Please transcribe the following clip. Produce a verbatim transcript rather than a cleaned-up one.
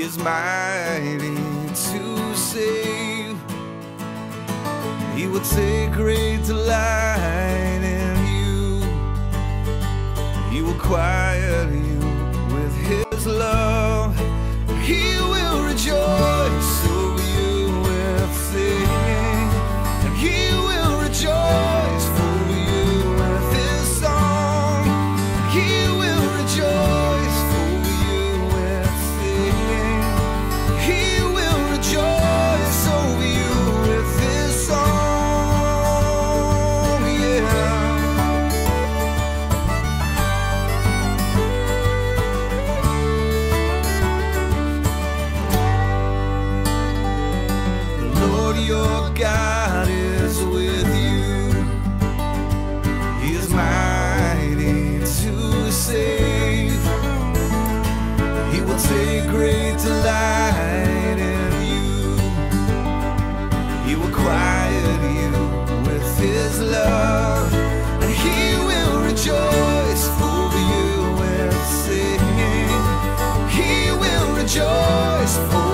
is mighty to save. He will take great delight in you. He will quiet you with his love. He will rejoice over you with singing, and he will rejoice over you with his song. He will rejoice over you with singing. He will rejoice over you with his song. Your God is with you. He is mighty to save. He will take great delight in you. He will quiet you with his love, and he will rejoice over you with singing. He will rejoice over